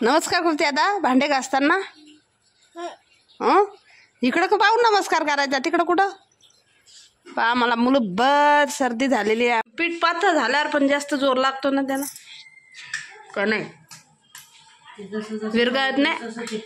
नमस्कार करते आता भांडे घासताना. इकडं का पाहून नमस्कार करायचा, तिकडं कुठं पा. मला मुलंभर सर्दी झालेली आहे. पीठ पातळ झाल्यावर पण जास्त जोर लागतो ना त्याला, का नाही विरघळत नाही.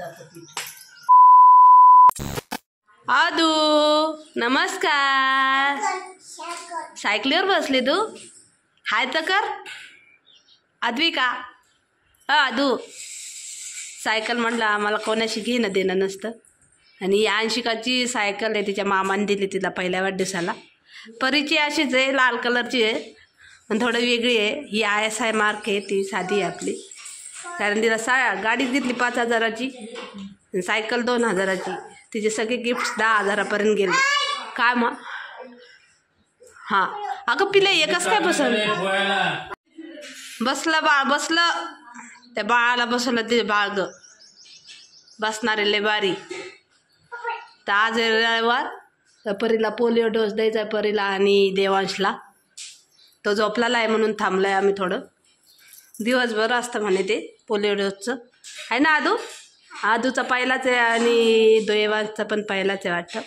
आदू नमस्कार. सायकलीवर बसली तू? हाय तर कर आद्विका. आदू सायकल म्हटलं आम्हाला कोणाशी घेणं देणं नसतं. आणि अंशिकाची सायकल आहे, तिच्या मामाने दिली तिला पहिल्या वाढदिवसाला. परीची अशीच आहे, लाल कलरची आहे पण थोडं वेगळी आहे. ही ISI मार्क आहे, ती साधी आहे आपली. कारण तिला गाडी घेतली 5,000ची, सायकल 2,000ची. तिचे सगळे गिफ्ट्स 10,000पर्यंत गेले. काय मग? हां अगं पिले एकच काय पसंत बसलं बाळ, बसलं त्या बाळाला बसवलं. ते बाळ ग बसणारे लय बारी. तर आज रविवार, तर परीला पोलिओ डोस द्यायचा आहे, परीला आणि देवांशला. तो झोपलाला आहे म्हणून थांबला आहे आम्ही थोडं. दिवसभर असतं म्हणे ते पोलिओ डोसचं, आहे ना आदू? आदूचा पहिलाच आहे आणि देवांशचा पण पहिलाच आहे वाटतं.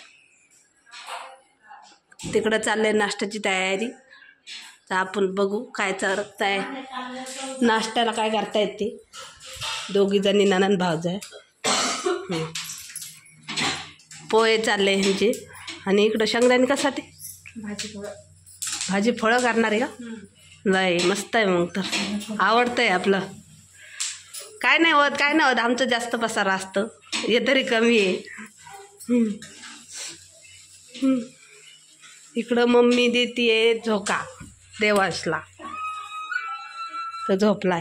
तिकडं चाललंय नाश्त्याची तयारी. तर आपण बघू काय चालत आहे नाश्त्याला, काय करता येते. दोघी जणी ननंद भावज आहे. पोहे चालले ह्यांचे. आणि इकडं शेंगदाणे कशासाठी? भाजी फळं करणार आहे का? लय मस्त आहे मग, तर आवडतं आहे आपलं. काय नाही होत, काय नाही होत. आमचं जास्त पसारा असतं, हे तरी कमी आहे. इकडं मम्मी देतीये झोका देवांशला, तर झोपलाय.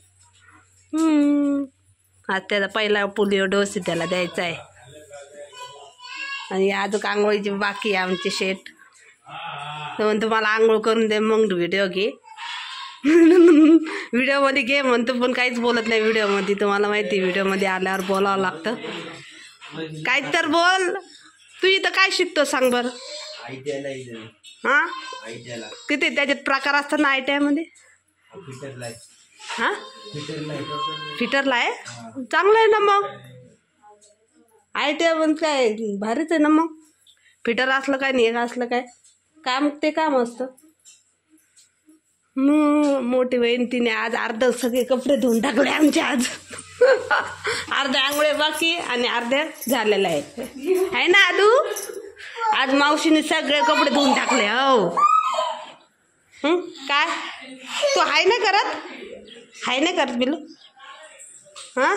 आज त्याचा पहिला पोलिओ डोस त्याला द्यायचा आहे. आणि अजून आंघोळीची बाकी आहे आमची शेट. तर म्हणतो मला आंघोळ करून दे मग व्हिडिओ घे. व्हिडिओमध्ये घे म्हणतो पण काहीच बोलत नाही व्हिडिओमध्ये. तुम्हाला माहिती व्हिडिओमध्ये आल्यावर बोलावं लागतं. काय तर बोल. तू इथं काय शिकतो सांग बरं? हां किती त्याच्यात प्रकार असतात ना ITI मध्ये? हां फिटरला आहे, चांगलं आहे ना मग. ITI पण काय भारीच आहे ना मग. फिटर असलं काय नाही, एक असलं काय काम, ते काम असतं. मोठी बहीण तिने आज अर्ध सगळे कपडे धुवून टाकले आमचे आज. अर्ध्या आंघोळे बाकी आणि अर्ध्या झालेलं आहे ना आदू? आज मावशीने सगळे कपडे धुवून टाकले. हो काय तू हाय नाही करत? हाय नाही करत पिलू? हां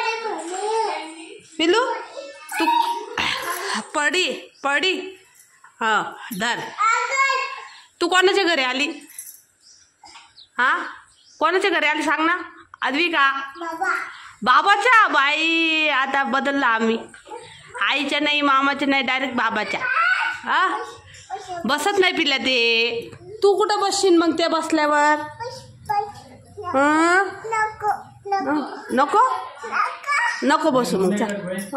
पिलू तू पडी पडी. हां धर. तू कोणाच्या घरी आली? हां कोणाच्या घरी आली सांग ना आद्विका? बाबाच्या. बाई आता बदलला आम्ही, आईच्या नाही, मामाच्या नाही, डायरेक्ट बाबाच्या. हां बसत नाही पिल्या ते. तू कुठं बसशील मग ते बसल्यावर? नको नको बसू मग चल.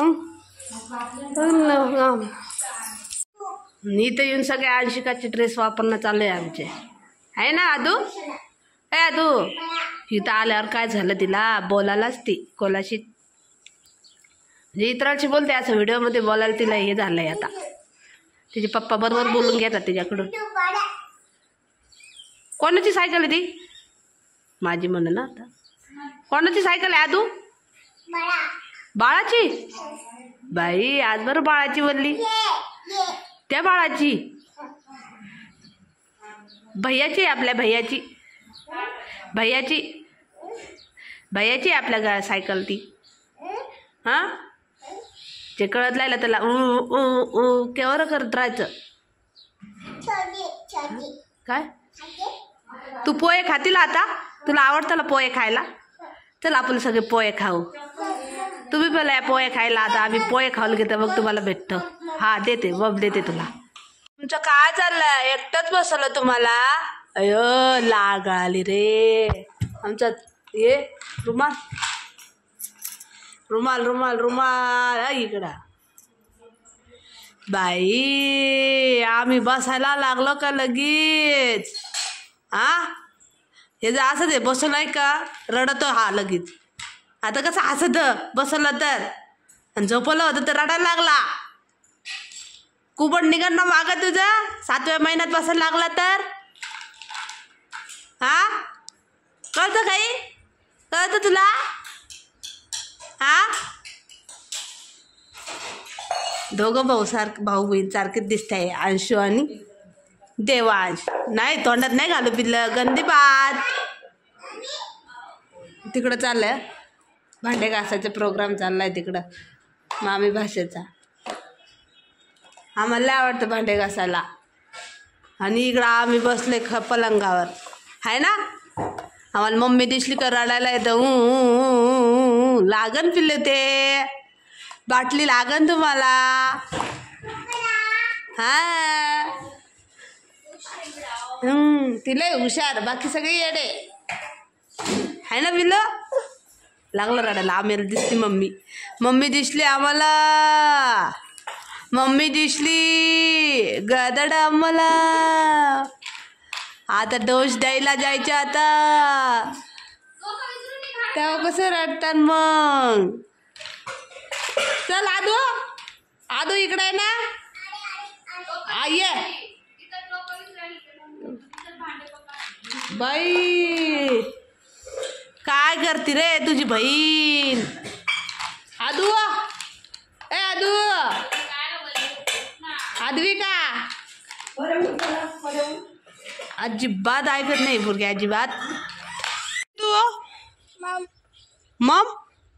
इथं येऊन सगळ्या अंशिकाचे ड्रेस वापरणं चालू आहे आमचे, आहे ना आदू? ए आदू इथं आल्यावर काय झालं, तिला बोलायलाच ती कोणाशी म्हणजे इतरांशी बोलते, असं व्हिडिओमध्ये बोलायला तिला हे झालंय. आता तिचे पप्पा बरोबर बोलून घेतात तिच्याकडून. कोणाची सायकल आहे ती? माझी म्हण ना. आता कोणाची सायकल आहे आदू? बाळाची. बाई आज बरं बाळाची बोलली. त्या बाळाची भैयाची, आपल्या भैयाची. भैयाची भैयाची आपल्या सायकल ती. हां जे कळत राहिलं त्याला केवढं करत राहायचं. काय तू पोहे खातील आता? तुला आवडतं ना पोहे खायला? चल आपण सगळे पोहे खाऊ. तुम्ही पहिला पोहे खायला. आता आम्ही पोहे खायला घेतो, मग तुम्हाला भेटतं. हा देते बब देते तुला. तुमचं काय चाललंय? एकटंच बसवलं तुम्हाला? अयो लाग आली रे आमचा. ये रुमाल रुमाल रुमाल रुमाल इकडा. बाई आम्ही बसायला लागलो का लगेच? हा हे जर असं ते बसलं आहे का रडतो हा लगेच. आता कसं हसत बसवलं तर आणि झोपवलं होतं तर रडायला लागला. कुबड निघण ना मागं तुझं 7व्या महिन्यात बसायला लागला तर. हा कळतं काही? कळतं तुला? हा दोघं भाऊ बहीण सारखेच दिसत आहे, अंशू आणि देवांश. नाही तोंडात नाही घालू पिल्लं, गंदी बात. तिकडं चाललंय भांडे घासायचा प्रोग्राम चाललाय तिकडं मामी भाषेचा. आम्हाला लय आवडतं भांडे घासायला. आणि इकडं आम्ही बसले पलंगावर आहे ना. आम्हाला मम्मी दिसली का रडायला येतं. लागन पिल्ले ते बाटली लागन तुम्हाला. हा तिला हुशार, बाकी सगळे येडे आहे ना पिल्ल. लागलं रडायला. आम्हाला दिसली मम्मी दिसली आम्हाला. मम्मी दिसली गदड आम्हाला. आता डोस द्यायला जायचं आता. तेव्हा कसं रडतात मग. चल आदू इकडे आहे ना. ये बाई काय करते रे तुझी बहीण. आदू ए आदू आद्विका अजिबात ऐकत नाही पोरगी अजिबात. तू मम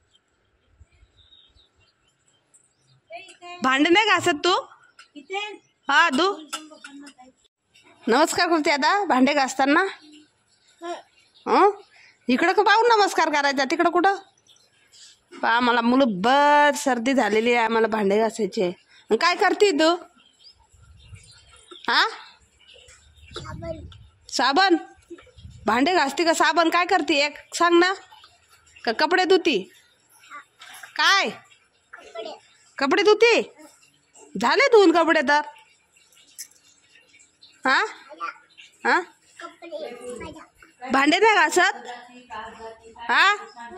भांडे नाही घासत तू. हा आदू नमस्कार करते आता भांडे घासताना. इकडं का पाहून नमस्कार करायचा, तिकडं कुठं. पा मला मुलं बर सर्दी झालेली आहे, आम्हाला भांडे घासायचे. काय करते तू. हा साबण भांडे घासते का साबण काय करते एक सांग ना. का कपडे धुती. काय कपडे धुती. झाले धुवून कपडे तर. हा हा भांडे नाही घासत. हा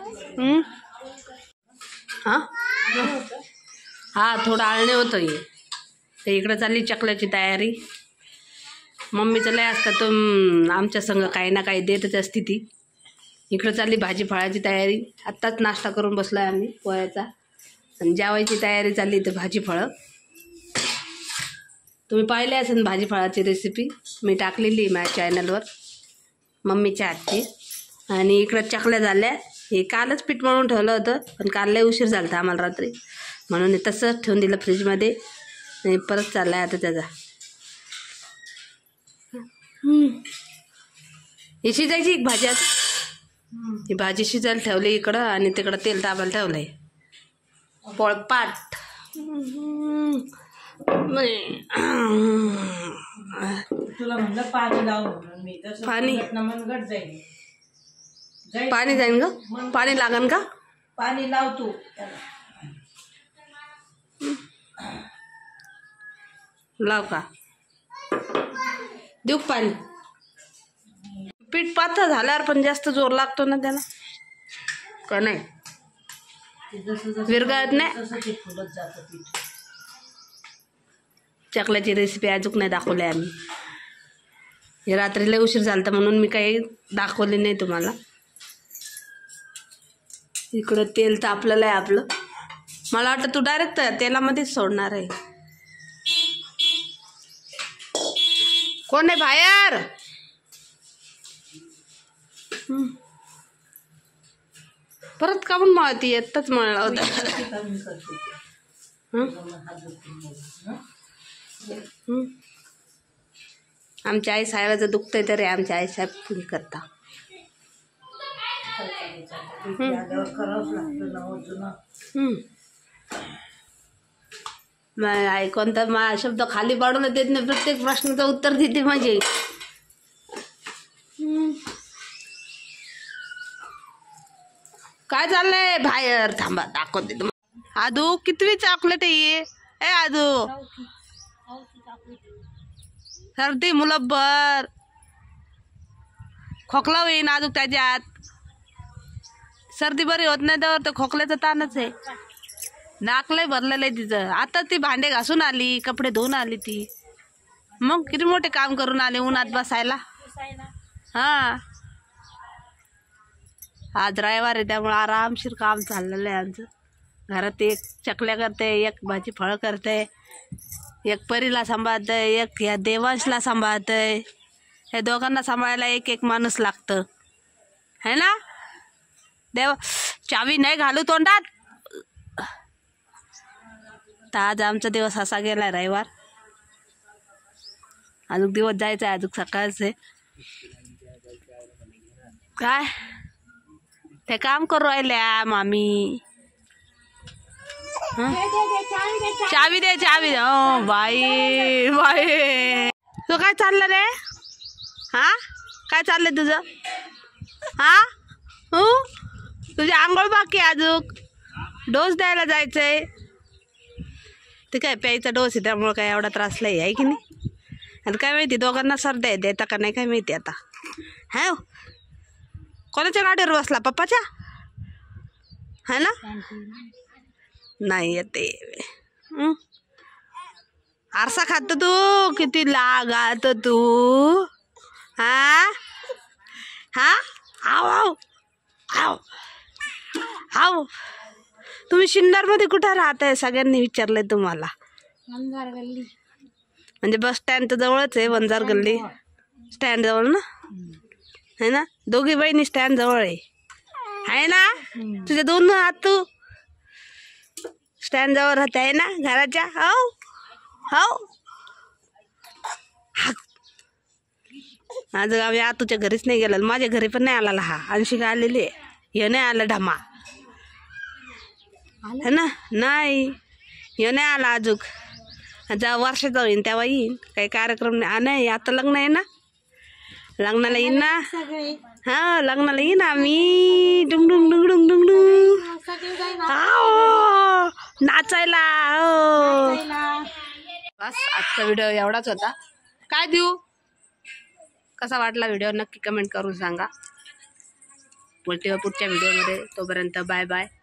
हा हा थोडं आळणे होतं हे. ते इकडं चालली चकल्याची तयारी. मम्मीचं लय असतं तर आमच्या संग काही ना काही देतच असते ती. इकडं चालली भाजी फळाची तयारी. आत्ताच नाश्ता करून बसलो आहे आम्ही पोह्याचा आणि जेवायची तयारी चालली. तर भाजी फळं तुम्ही पाहिले असेल भाजी फळाची रेसिपी मी टाकलेली माझ्या चॅनलवर मम्मीच्या हातची. आणि इकडं चकल्या झाल्या. हे कालच पीठ मळून ठेवलं होतं पण काल लय उशीर झाला होता आम्हाला रात्री, म्हणून हे तसंच ठेवून दिलं फ्रीजमध्ये. आणि परत चालला आहे आता त्याचा. ही शिजायची एक भाजी आता. ही भाजी शिजायला ठेवली इकडं आणि तिकडं तेल तापायला ठेवलं आहे. पोळपाट तुला म्हणलं पाणी लाव. पाणी जाईन ग. पाणी लागन का. पाणी लाव तू. लाव का देऊ पाणी. पीठ पातळ झाल्यावर पण जास्त जोर लागतो ना त्याला का नाही. विरघळत नाही. चकल्याची रेसिपी अजून नाही दाखवली आम्ही. हे रात्रीला उशीर झाला म्हणून मी काही दाखवले नाही तुम्हाला. इकडं तेल तापलेलं आहे आपलं. मला वाटतं तू डायरेक्ट तेलामध्येच सोडणार आहे. कोण आहे बाहेर. परत कामून मळती येतच मळला होता. आमच्या आई साहेबाचं दुखतंय तरी आमच्या आई साहेब तुम्ही करता. आई कोणता शब्द खाली पाडून देत नाही. प्रत्येक प्रश्नाचं उत्तर देते माझी. काय चाललंय बाहेर. थांबा दाखवते तुम्हाला. आदू कितवी चॉकलेट आहे. ए आदू सर्दी मुलब्बर खोकला होईन अजून त्याच्यात. सर्दी बरी होत नाही त्यावर तर खोकल्याचं ताणच आहे. नाक लय भरलेलं आहे तिचं. आता ती भांडे घासून आली, कपडे धुवून आली ती. मग किती मोठे काम करून आले उन्हात बसायला. हा आज रविवार आहे त्यामुळे आरामशीर काम चाललेलं आहे आमचं. घरात एक चकल्या करते, एक भाजी फळ करते, एक परीला सांभाळते, एक ह्या देवांशला सांभाळते. हे दोघांना सांभाळायला एक एक माणूस लागतं है ना. देव चावी नाही घालू तोंडात. तर आज आमचा दिवस असा गेला रविवार. अजून दिवस जायचा आहे, अजून सकाळचे काय ते काम करू राहिल्या मामी. चावी दे चावी दे. ओ बाई बाई तू काय चाललं रे. हा काय चाललंय तुझं. हा हो तुझी आंघोळ बाकी अजून डोस द्यायला जायचंय. ते काय प्यायचा डोस आहे त्यामुळं काय एवढा त्रास नाही आहे की नाही. आता काय माहिती दोघांना सर्दी देता का नाही काय माहिती आता. हा कोणाच्या गाडीवर बसला पप्पाच्या है ना. नाही येते आरसा खात तू किती लागात तू. हा हा आव आव आव आव. तुम्ही शिन्नरमध्ये कुठं राहताय सगळ्यांनी विचारलंय तुम्हाला. वंजार गल्ली म्हणजे बस स्टँडच्या जवळच आहे. वंजार गल्ली स्टँड जवळ ना है ना. दोघी बहिणी स्टँड जवळ आहे ना. तुझे दोन हात तू स्टँड जवळ राहते आहे ना घराच्या. हो हो आज आम्ही आतूच्या घरीच नाही गेलो. माझ्या घरी पण नाही आला हा. अंशिका आलेली आहे, हे नाही आला ढमा है ना. नाही हे नाही आला अजून. जेव्हा वर्षाचा होईन तेव्हा येईन. काही कार्यक्रम नाही आता लग्न आहे ना. लग्नाला येईन ना. हा लग्नाला येईन आम्ही. डुंग डुंग डुंग डुंग डुंग डुंग नाचायला. बस आजचा व्हिडिओ एवढाच होता. काय देऊ कसा वाटला व्हिडिओ नक्की कमेंट करून सांगा. पुढच्या व्हिडिओमध्ये. तोपर्यंत बाय बाय.